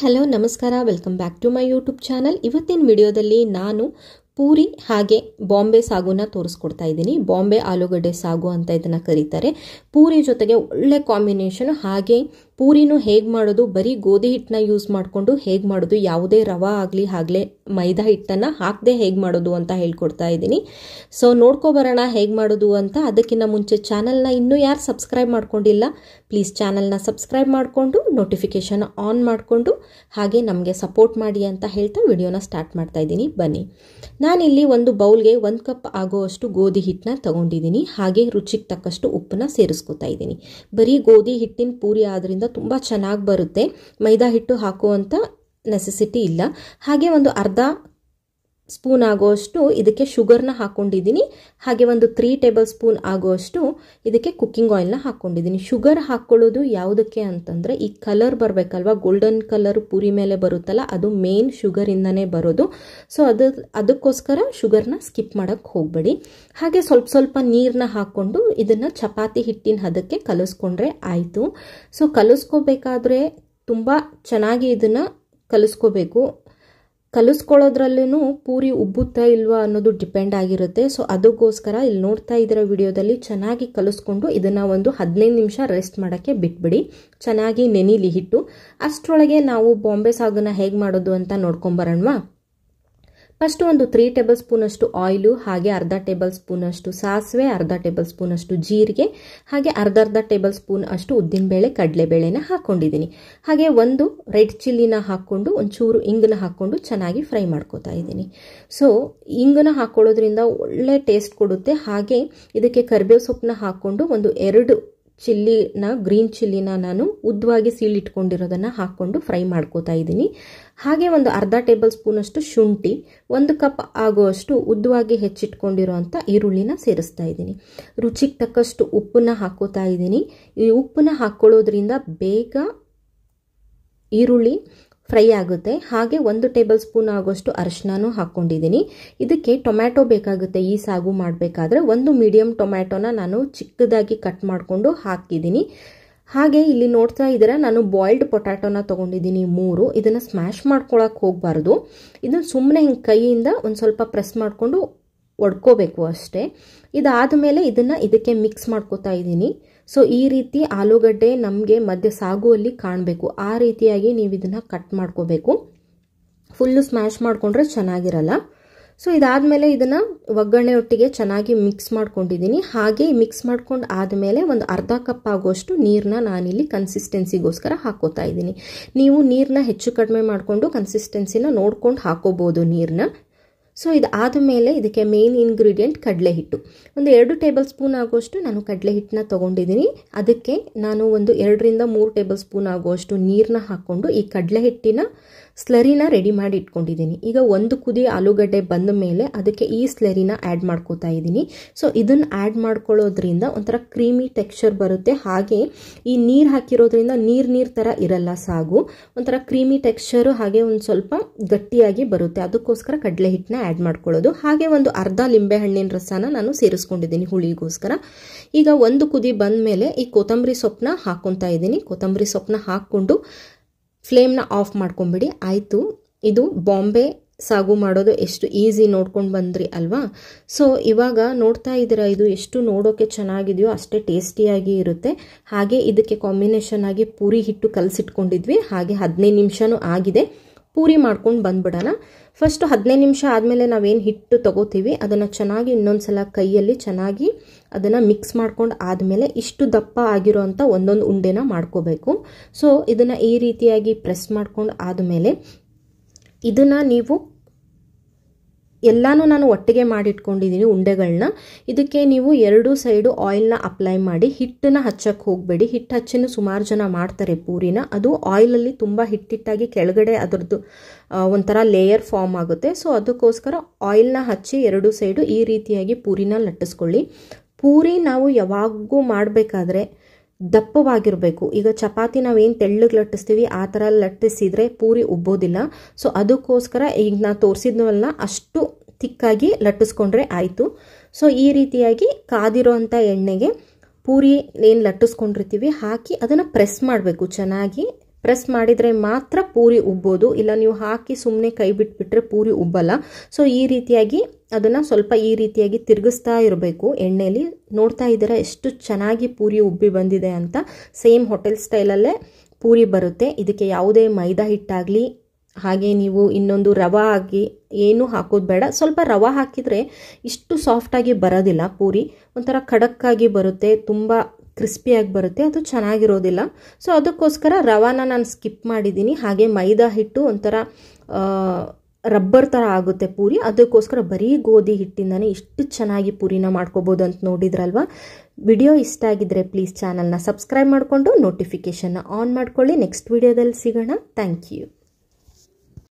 Hello ನಮಸ್ಕಾರ welcome back to my YouTube channel. ಇವತ್ತಿನ ವಿಡಿಯೋದಲ್ಲಿ ನಾನು ಪೂರಿ ಹಾಗೆ ಬಾಂಬೆ ಸಾಗುನ ತೋರಿಸ್ಕೊಡ್ತಾ ಇದ್ದೀನಿ. ಬಾಂಬೆ ಆಲೂಗಡ್ಡೆ ಸಾಗು ಅಂತ ಇದನ್ನು ಕರೀತಾರೆ. ಪೂರಿ ಜೊತೆಗೆ ಒಳ್ಳೆ ಕಾಂಬಿನೇಷನ್. ಹಾಗೆ ಪೂರಿನೂ ಹೇಗೆ ಮಾಡೋದು, ಬರೀ ಗೋಧಿ ಹಿಟ್ಟನ್ನ ಯೂಸ್ ಮಾಡಿಕೊಂಡು ಹೇಗೆ ಮಾಡೋದು, ಯಾವುದೇ ರವಾ ಆಗಲಿ ಹಾಗಲೇ ಮೈದಾ ಹಿಟ್ಟನ್ನು ಹಾಕದೆ ಹೇಗೆ ಮಾಡೋದು ಅಂತ ಹೇಳ್ಕೊಡ್ತಾ ಇದ್ದೀನಿ. ಸೊ ನೋಡ್ಕೊಬರೋಣ ಹೇಗೆ ಮಾಡೋದು ಅಂತ. ಅದಕ್ಕಿಂತ ಮುಂಚೆ ಚಾನಲ್ನ ಇನ್ನೂ ಯಾರು ಸಬ್ಸ್ಕ್ರೈಬ್ ಮಾಡ್ಕೊಂಡಿಲ್ಲ ಪ್ಲೀಸ್ ಚಾನಲ್ನ ಸಬ್ಸ್ಕ್ರೈಬ್ ಮಾಡಿಕೊಂಡು ನೋಟಿಫಿಕೇಷನ್ ಆನ್ ಮಾಡಿಕೊಂಡು ಹಾಗೆ ನಮಗೆ ಸಪೋರ್ಟ್ ಮಾಡಿ ಅಂತ ಹೇಳ್ತಾ ವಿಡಿಯೋನ ಸ್ಟಾರ್ಟ್ ಮಾಡ್ತಾ ಇದ್ದೀನಿ. ಬನ್ನಿ, ನಾನಿಲ್ಲಿ ಒಂದು ಬೌಲ್ಗೆ 1 ಕಪ್ ಆಗುವಷ್ಟು ಗೋಧಿ ಹಿಟ್ಟನ್ನ ತಗೊಂಡಿದ್ದೀನಿ. ಹಾಗೆ ರುಚಿಗೆ ತಕ್ಕಷ್ಟು ಉಪ್ಪನ್ನ ಸೇರಿಸ್ಕೊತಾ ಇದ್ದೀನಿ. ಬರೀ ಗೋಧಿ ಹಿಟ್ಟಿನ ಪೂರಿ ಆದ್ರಿಂದ ತುಂಬ ಚೆನ್ನಾಗಿ ಬರುತ್ತೆ, ಮೈದಾ ಹಿಟ್ಟು ಹಾಕುವಂಥ ನೆಸೆಸಿಟಿ ಇಲ್ಲ. ಹಾಗೆ ಒಂದು ಅರ್ಧ ಸ್ಪೂನ್ ಆಗುವಷ್ಟು ಇದಕ್ಕೆ ಶುಗರ್ನ ಹಾಕ್ಕೊಂಡಿದ್ದೀನಿ. ಹಾಗೆ ಒಂದು 3 ಟೇಬಲ್ ಸ್ಪೂನ್ ಆಗುವಷ್ಟು ಇದಕ್ಕೆ ಕುಕ್ಕಿಂಗ್ ಆಯಿಲ್ನ ಹಾಕ್ಕೊಂಡಿದ್ದೀನಿ. ಶುಗರ್ ಹಾಕ್ಕೊಳ್ಳೋದು ಯಾವುದಕ್ಕೆ ಅಂತಂದರೆ ಈ ಕಲರ್ ಬರಬೇಕಲ್ವ, ಗೋಲ್ಡನ್ ಕಲರ್ ಪೂರಿ ಮೇಲೆ ಬರುತ್ತಲ್ಲ, ಅದು ಮೇನ್ ಶುಗರಿಂದನೇ ಬರೋದು. ಸೊ ಅದಕ್ಕೋಸ್ಕರ ಶುಗರ್ನ ಸ್ಕಿಪ್ ಮಾಡೋಕ್ಕೆ ಹೋಗಬೇಡಿ. ಹಾಗೆ ಸ್ವಲ್ಪ ನೀರನ್ನ ಹಾಕ್ಕೊಂಡು ಇದನ್ನು ಚಪಾತಿ ಹಿಟ್ಟಿನ ಹದಕ್ಕೆ ಕಲಿಸ್ಕೊಂಡ್ರೆ ಆಯಿತು. ಸೊ ಕಲಿಸ್ಕೋಬೇಕಾದ್ರೆ ತುಂಬ ಚೆನ್ನಾಗಿ ಇದನ್ನು ಕಲಿಸ್ಕೊಳ್ಳೋದ್ರಲ್ಲೂ ಪೂರಿ ಉಬ್ಬುತ್ತಾ ಇಲ್ವಾ ಅನ್ನೋದು ಡಿಪೆಂಡ್ ಆಗಿರುತ್ತೆ. ಸೊ ಅದಕ್ಕೋಸ್ಕರ ಇಲ್ಲಿ ನೋಡ್ತಾ ಇದ್ದೀರ ವಿಡಿಯೋದಲ್ಲಿ ಚೆನ್ನಾಗಿ ಕಲಿಸ್ಕೊಂಡು ಇದನ್ನು ಒಂದು 15 ನಿಮಿಷ ರೆಸ್ಟ್ ಮಾಡೋಕ್ಕೆ ಬಿಟ್ಬಿಡಿ. ಚೆನ್ನಾಗಿ ನೆನಿಲಿ ಹಿಟ್ಟು. ಅಷ್ಟರೊಳಗೆ ನಾವು ಬಾಂಬೆ ಸಾಗನ್ನ ಹೇಗೆ ಮಾಡೋದು ಅಂತ ನೋಡ್ಕೊಂಬರೋಣವಾ. ಫಸ್ಟ್ ಒಂದು 3 ಟೇಬಲ್ ಸ್ಪೂನ್ ಅಷ್ಟು ಆಯಿಲು, ಹಾಗೆ ಅರ್ಧ ಟೇಬಲ್ ಸ್ಪೂನ್ ಅಷ್ಟು ಸಾಸಿವೆ, ಅರ್ಧ ಟೇಬಲ್ ಸ್ಪೂನ್ ಅಷ್ಟು ಜೀರಿಗೆ, ಹಾಗೆ ಅರ್ಧ ಟೇಬಲ್ ಸ್ಪೂನ್ ಅಷ್ಟು ಉದ್ದಿನಬೇಳೆ ಕಡಲೆಬೇಳೆನ ಹಾಕ್ಕೊಂಡಿದ್ದೀನಿ. ಹಾಗೆ ಒಂದು ರೆಡ್ ಚಿಲ್ಲಿನ ಹಾಕ್ಕೊಂಡು ಒಂಚೂರು ಇಂಗನ್ನ ಹಾಕ್ಕೊಂಡು ಚೆನ್ನಾಗಿ ಫ್ರೈ ಮಾಡ್ಕೋತಾ ಇದ್ದೀನಿ. ಸೊ ಇಂಗನ್ನ ಹಾಕ್ಕೊಳ್ಳೋದ್ರಿಂದ ಒಳ್ಳೆ ಟೇಸ್ಟ್ ಕೊಡುತ್ತೆ. ಹಾಗೆ ಇದಕ್ಕೆ ಕರಿಬೇವು ಸೊಪ್ಪನ್ನ ಹಾಕ್ಕೊಂಡು ಒಂದು 2 ಗ್ರೀನ್ ಚಿಲ್ಲಿನ ನಾನು ಉದ್ದವಾಗಿ ಸೀಳಿಟ್ಕೊಂಡಿರೋದನ್ನು ಹಾಕ್ಕೊಂಡು ಫ್ರೈ ಮಾಡ್ಕೋತಾ ಇದ್ದೀನಿ. ಹಾಗೆ ಒಂದು ಅರ್ಧ ಟೇಬಲ್ ಸ್ಪೂನ್ ಅಷ್ಟು ಶುಂಠಿ, 1 ಕಪ್ ಆಗುವಷ್ಟು ಉದ್ದವಾಗಿ ಹೆಚ್ಚಿಟ್ಕೊಂಡಿರೋಂಥ ಈರುಳ್ಳಿನ ಸೇರಿಸ್ತಾ ಇದ್ದೀನಿ. ರುಚಿಗೆ ತಕ್ಕಷ್ಟು ಉಪ್ಪನ್ನ ಹಾಕೋತಾ ಇದ್ದೀನಿ. ಈ ಉಪ್ಪನ್ನ ಹಾಕ್ಕೊಳ್ಳೋದ್ರಿಂದ ಬೇಗ ಈರುಳ್ಳಿ ಫ್ರೈ ಆಗುತ್ತೆ. ಹಾಗೆ 1 ಟೇಬಲ್ ಸ್ಪೂನ್ ಆಗೋಷ್ಟು ಅರಿಶಿನೂ ಹಾಕ್ಕೊಂಡಿದ್ದೀನಿ. ಇದಕ್ಕೆ ಟೊಮ್ಯಾಟೊ ಬೇಕಾಗುತ್ತೆ ಈ ಸಾಗು ಮಾಡಬೇಕಾದ್ರೆ. ಒಂದು ಮೀಡಿಯಮ್ ಟೊಮ್ಯಾಟೊನ ನಾನು ಚಿಕ್ಕದಾಗಿ ಕಟ್ ಮಾಡಿಕೊಂಡು ಹಾಕಿದ್ದೀನಿ. ಹಾಗೆ ಇಲ್ಲಿ ನೋಡ್ತಾ ಇದ್ದೀರಾ ನಾನು ಬಾಯ್ಲ್ಡ್ ಪೊಟ್ಯಾಟೊನ ತೊಗೊಂಡಿದ್ದೀನಿ 3. ಇದನ್ನು ಸ್ಮ್ಯಾಶ್ ಮಾಡ್ಕೊಳಕ್ಕೆ ಹೋಗಬಾರ್ದು. ಇದನ್ನು ಸುಮ್ಮನೆ ಹಿಂಗೆ ಕೈಯಿಂದ ಒಂದು ಸ್ವಲ್ಪ ಪ್ರೆಸ್ ಮಾಡಿಕೊಂಡು ಒಡ್ಕೋಬೇಕು ಅಷ್ಟೇ. ಇದಾದ ಮೇಲೆ ಇದಕ್ಕೆ ಮಿಕ್ಸ್ ಮಾಡ್ಕೋತಾ ಇದ್ದೀನಿ. ಸೊ ಈ ರೀತಿ ಆಲೂಗಡ್ಡೆ ನಮಗೆ ಮಧ್ಯೆ ಸಾಗುವಲ್ಲಿ ಕಾಣಬೇಕು, ಆ ರೀತಿಯಾಗಿ ನೀವು ಇದನ್ನು ಕಟ್ ಮಾಡ್ಕೋಬೇಕು. ಫುಲ್ಲು ಸ್ಮ್ಯಾಶ್ ಮಾಡಿಕೊಂಡ್ರೆ ಚೆನ್ನಾಗಿರಲ್ಲ. ಸೊ ಇದಾದಮೇಲೆ ಇದನ್ನು ಒಗ್ಗರಣೆ ಒಟ್ಟಿಗೆ ಚೆನ್ನಾಗಿ ಮಿಕ್ಸ್ ಮಾಡ್ಕೊಂಡಿದ್ದೀನಿ. ಹಾಗೆ ಮಿಕ್ಸ್ ಮಾಡ್ಕೊಂಡು ಆದಮೇಲೆ ಒಂದು ಅರ್ಧ ಕಪ್ ಆಗುವಷ್ಟು ನೀರನ್ನ ನಾನಿಲ್ಲಿ ಕನ್ಸಿಸ್ಟೆನ್ಸಿಗೋಸ್ಕರ ಹಾಕೋತಾ ಇದ್ದೀನಿ. ನೀವು ನೀರನ್ನ ಹೆಚ್ಚು ಕಡಿಮೆ ಮಾಡಿಕೊಂಡು ಕನ್ಸಿಸ್ಟೆನ್ಸಿನ ನೋಡ್ಕೊಂಡು ಹಾಕೋಬೋದು ನೀರನ್ನ. ಸೊ ಇದಾದ ಮೇಲೆ ಇದಕ್ಕೆ ಮೇನ್ ಇಂಗ್ರೀಡಿಯೆಂಟ್ ಕಡಲೆ ಹಿಟ್ಟು. ಒಂದು 2 ಟೇಬಲ್ ಸ್ಪೂನ್ ಆಗುವಷ್ಟು ನಾನು ಕಡಲೆ ಹಿಟ್ಟನ್ನ ತೊಗೊಂಡಿದ್ದೀನಿ. ಅದಕ್ಕೆ ನಾನು ಒಂದು 2 3 ಟೇಬಲ್ ಸ್ಪೂನ್ ಆಗುವಷ್ಟು ನೀರನ್ನ ಹಾಕ್ಕೊಂಡು ಈ ಕಡಲೆ ಹಿಟ್ಟಿನ ಸ್ಲರಿನ ರೆಡಿ ಮಾಡಿ ಇಟ್ಕೊಂಡಿದ್ದೀನಿ. ಈಗ ಒಂದು ಕುದಿ ಆಲೂಗಡ್ಡೆ ಬಂದ ಮೇಲೆ ಅದಕ್ಕೆ ಈ ಸ್ಲರಿನ ಆ್ಯಡ್ ಮಾಡ್ಕೋತಾ ಇದ್ದೀನಿ. ಸೊ ಇದನ್ನು ಆ್ಯಡ್ ಮಾಡ್ಕೊಳ್ಳೋದ್ರಿಂದ ಒಂಥರ ಕ್ರೀಮಿ ಟೆಕ್ಸ್ಚರ್ ಬರುತ್ತೆ. ಹಾಗೆ ಈ ನೀರು ಹಾಕಿರೋದ್ರಿಂದ ನೀರು ಥರ ಇರಲ್ಲ ಸಾಗು, ಒಂಥರ ಕ್ರೀಮಿ ಟೆಕ್ಸ್ಚರು, ಹಾಗೆ ಒಂದು ಸ್ವಲ್ಪ ಗಟ್ಟಿಯಾಗಿ ಬರುತ್ತೆ. ಅದಕ್ಕೋಸ್ಕರ ಕಡಲೆ ಹಿಟ್ಟನ್ನ ಆ್ಯಡ್ ಮಾಡ್ಕೊಳ್ಳೋದು. ಹಾಗೆ ಒಂದು ಅರ್ಧ ಲಿಂಬೆ ಹಣ್ಣಿನ ರಸನ ನಾನು ಸೇರಿಸ್ಕೊಂಡಿದ್ದೀನಿ ಹುಳಿಗೋಸ್ಕರ. ಈಗ ಒಂದು ಕುದಿ ಬಂದ ಮೇಲೆ ಈ ಕೊತ್ತಂಬರಿ ಸೊಪ್ಪನ್ನ ಹಾಕ್ಕೊತಾ ಇದ್ದೀನಿ. ಕೊತ್ತಂಬರಿ ಸೊಪ್ಪನ್ನ ಹಾಕ್ಕೊಂಡು ಫ್ಲೇಮ್ನ ಆಫ್ ಮಾಡ್ಕೊಂಬಿಡಿ. ಆಯಿತು, ಇದು ಬಾಂಬೆ ಸಾಗು ಮಾಡೋದು ಎಷ್ಟು ಈಸಿ ನೋಡ್ಕೊಂಡು ಬಂದ್ರಿ ಅಲ್ವಾ. ಸೊ ಇವಾಗ ನೋಡ್ತಾ ಇದ್ದೀರಾ ಇದು ಎಷ್ಟು ನೋಡೋಕೆ ಚೆನ್ನಾಗಿದೆಯೋ ಅಷ್ಟೇ ಟೇಸ್ಟಿಯಾಗಿ ಇರುತ್ತೆ. ಹಾಗೆ ಇದಕ್ಕೆ ಕಾಂಬಿನೇಷನ್ ಆಗಿ ಪೂರಿ ಹಿಟ್ಟು ಕಲಸಿಟ್ಕೊಂಡಿದ್ವಿ. ಹಾಗೆ 15 ನಿಮಿಷನೂ ಆಗಿದೆ. ಪೂರಿ ಮಾಡ್ಕೊಂಡು ಬಂದ್ಬಿಡೋಣ. ಫಸ್ಟು 15 ನಿಮಿಷ ಆದಮೇಲೆ ನಾವೇನು ಹಿಟ್ಟು ತಗೋತೀವಿ ಅದನ್ನು ಚೆನ್ನಾಗಿ ಇನ್ನೊಂದು ಸಲ ಕೈಯಲ್ಲಿ ಚೆನ್ನಾಗಿ ಅದನ್ನು ಮಿಕ್ಸ್ ಮಾಡ್ಕೊಂಡು ಆದಮೇಲೆ ಇಷ್ಟು ದಪ್ಪ ಆಗಿರೋ ಅಂಥ ಒಂದೊಂದು ಉಂಡೆನ ಮಾಡ್ಕೋಬೇಕು. ಸೊ ಇದನ್ನು ಈ ರೀತಿಯಾಗಿ ಪ್ರೆಸ್ ಮಾಡ್ಕೊಂಡು ಆದಮೇಲೆ ಇದನ್ನು ನೀವು ಎಲ್ಲನೂ ನಾನು ಒಟ್ಟಿಗೆ ಮಾಡಿಟ್ಕೊಂಡಿದ್ದೀನಿ ಉಂಡೆಗಳನ್ನ. ಇದಕ್ಕೆ ನೀವು 2 ಸೈಡು ಆಯಿಲ್ನ ಅಪ್ಲೈ ಮಾಡಿ ಹಿಟ್ಟನ್ನು ಹಚ್ಚಕ್ಕೆ ಹೋಗಬೇಡಿ. ಹಿಟ್ಟು ಹಚ್ಚನ್ನು ಸುಮಾರು ಜನ ಮಾಡ್ತಾರೆ ಪೂರಿನ. ಅದು ಆಯಿಲಲ್ಲಿ ತುಂಬ ಹಿಟ್ಟಿಟ್ಟಾಗಿ ಕೆಳಗಡೆ ಅದರದ್ದು ಒಂಥರ ಲೇಯರ್ ಫಾರ್ಮ್ ಆಗುತ್ತೆ. ಸೊ ಅದಕ್ಕೋಸ್ಕರ ಆಯಿಲ್ನ ಹಚ್ಚಿ 2 ಸೈಡು ಈ ರೀತಿಯಾಗಿ ಪೂರಿನ ಲಟ್ಟಿಸ್ಕೊಳ್ಳಿ. ಪೂರಿ ನಾವು ಯಾವಾಗೂ ಮಾಡಬೇಕಾದ್ರೆ ದಪ್ಪವಾಗಿರಬೇಕು. ಈಗ ಚಪಾತಿ ನಾವೇನು ತೆಳ್ಳಗೆ ಲಟ್ಟಿಸ್ತೀವಿ ಆ ಥರ ಲಟ್ಟಿಸಿದರೆ ಪೂರಿ ಉಬ್ಬೋದಿಲ್ಲ. ಸೊ ಅದಕ್ಕೋಸ್ಕರ ಈಗ ನಾ ತೋರಿಸಿದ್ನವಲ್ಲ ಅಷ್ಟು ತಿಕ್ಕಾಗಿ ಲಟ್ಟಿಸ್ಕೊಂಡ್ರೆ ಆಯಿತು. ಸೊ ಈ ರೀತಿಯಾಗಿ ಕಾದಿರೋ ಅಂಥ ಎಣ್ಣೆಗೆ ಪೂರಿ ಏನು ಲಟ್ಟಿಸ್ಕೊಂಡಿರ್ತೀವಿ ಹಾಕಿ ಅದನ್ನು ಪ್ರೆಸ್ ಮಾಡಬೇಕು. ಚೆನ್ನಾಗಿ ಪ್ರೆಸ್ ಮಾಡಿದರೆ ಮಾತ್ರ ಪೂರಿ ಉಬ್ಬೋದು, ಇಲ್ಲ ನೀವು ಹಾಕಿ ಸುಮ್ಮನೆ ಕೈ ಬಿಟ್ಬಿಟ್ರೆ ಪೂರಿ ಉಬ್ಬಲ್ಲ. ಸೊ ಈ ರೀತಿಯಾಗಿ ಅದನ್ನು ಸ್ವಲ್ಪ ಈ ರೀತಿಯಾಗಿ ತಿರುಗಿಸ್ತಾ ಇರಬೇಕು ಎಣ್ಣೆಯಲ್ಲಿ. ನೋಡ್ತಾ ಇದ್ದೀರಾ ಎಷ್ಟು ಚೆನ್ನಾಗಿ ಪೂರಿ ಉಬ್ಬಿ ಬಂದಿದೆ ಅಂತ. ಸೇಮ್ ಹೋಟೆಲ್ ಸ್ಟೈಲಲ್ಲೇ ಪೂರಿ ಬರುತ್ತೆ. ಇದಕ್ಕೆ ಯಾವುದೇ ಮೈದಾ ಹಿಟ್ಟಾಗಲಿ ಹಾಗೆ ನೀವು ಇನ್ನೊಂದು ರವೆ ಆಗಿ ಏನೂ ಹಾಕೋದು ಬೇಡ. ಸ್ವಲ್ಪ ರವೆ ಹಾಕಿದರೆ ಇಷ್ಟು ಸಾಫ್ಟಾಗಿ ಬರೋದಿಲ್ಲ ಪೂರಿ, ಒಂಥರ ಖಡಕ್ಕಾಗಿ ಬರುತ್ತೆ, ತುಂಬ ಕ್ರಿಸ್ಪಿಯಾಗಿ ಬರುತ್ತೆ, ಅದು ಚೆನ್ನಾಗಿರೋದಿಲ್ಲ. ಸೊ ಅದಕ್ಕೋಸ್ಕರ ರವಾನ ನಾನು ಸ್ಕಿಪ್ ಮಾಡಿದ್ದೀನಿ. ಹಾಗೆ ಮೈದಾ ಹಿಟ್ಟು ಒಂಥರ ರಬ್ಬರ್ ಥರ ಆಗುತ್ತೆ ಪೂರಿ, ಅದಕ್ಕೋಸ್ಕರ ಬರೀ ಗೋಧಿ ಹಿಟ್ಟಿಂದನೇ ಇಷ್ಟು ಚೆನ್ನಾಗಿ ಪೂರಿನ ಮಾಡ್ಕೋಬೋದು ಅಂತ ನೋಡಿದ್ರಲ್ವ. ವಿಡಿಯೋ ಇಷ್ಟ ಆಗಿದ್ರೆ ಪ್ಲೀಸ್ ಚಾನಲ್ನ ಸಬ್ಸ್ಕ್ರೈಬ್ ಮಾಡಿಕೊಂಡು ನೋಟಿಫಿಕೇಷನ್ನ ಆನ್ ಮಾಡ್ಕೊಳ್ಳಿ. ನೆಕ್ಸ್ಟ್ ವಿಡಿಯೋದಲ್ಲಿ ಸಿಗೋಣ. Thank you.